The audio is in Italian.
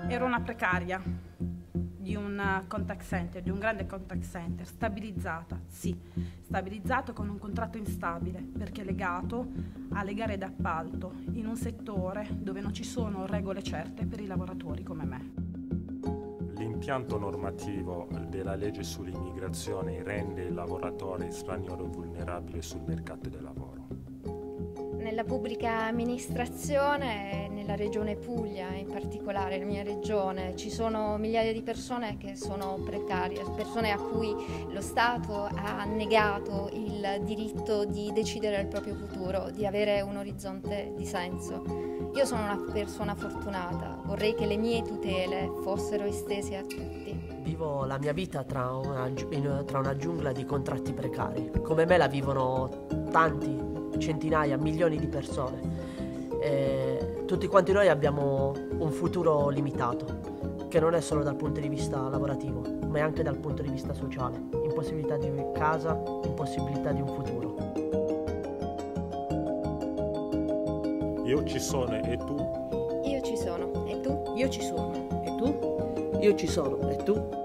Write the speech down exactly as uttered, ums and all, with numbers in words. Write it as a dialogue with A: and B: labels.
A: Ero una precaria di un contact center, di un grande contact center, stabilizzata, sì, stabilizzato con un contratto instabile, perché legato alle gare d'appalto, in un settore dove non ci sono regole certe per i lavoratori come me.
B: L'impianto normativo della legge sull'immigrazione rende il lavoratore straniero vulnerabile sul mercato del lavoro.
C: Nella pubblica amministrazione, nella regione Puglia in particolare, la mia regione, ci sono migliaia di persone che sono precarie, persone a cui lo Stato ha negato il diritto di decidere il proprio futuro, di avere un orizzonte di senso. Io sono una persona fortunata, vorrei che le mie tutele fossero estese a tutti.
D: Vivo la mia vita tra una, tra una giungla di contratti precari. Come me la vivono tanti, centinaia, milioni di persone. E tutti quanti noi abbiamo un futuro limitato, che non è solo dal punto di vista lavorativo, ma è anche dal punto di vista sociale. Impossibilità di casa, impossibilità di un futuro.
B: Io ci sono e tu?
C: Io ci sono, e tu?
A: Io ci sono, e tu?
D: Io ci sono, e tu?